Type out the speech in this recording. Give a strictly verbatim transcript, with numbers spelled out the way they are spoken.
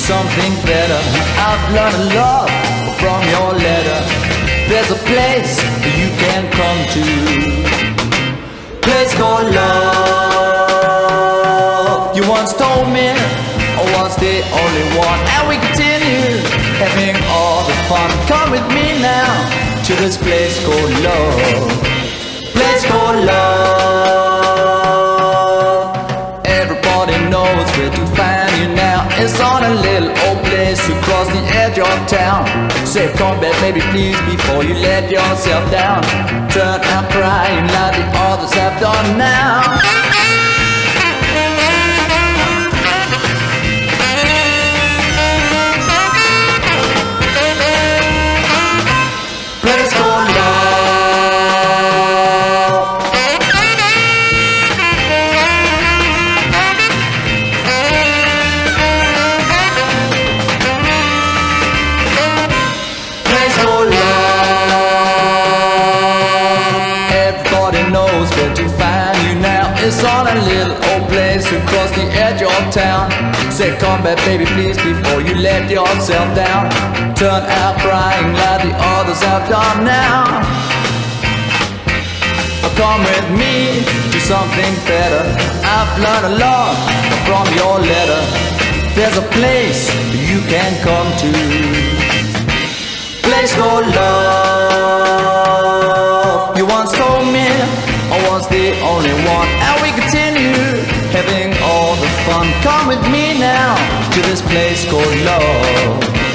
something better. I've learned a lot from your letter. There's a place you can come to, place called love. You once told me I was the only one, and we continue having all the fun. Come with me now to this place called love, place called love. Everybody knows where to find you now. It's on a little old place across the edge of town. Say come back baby please before you let yourself down. Turn out crying like the others have done now. Place called love. Place called love. Everybody knows where to find you now. It's on a little old place across the edge of town. Say come back baby please before you let yourself down. Turn out crying like the others have done now. Come with me to something better. I've learned a lot from your letter. There's a place you can come to, place called love. You once told me I was the only one, and we continue having all the fun. Come with me now to this place called love.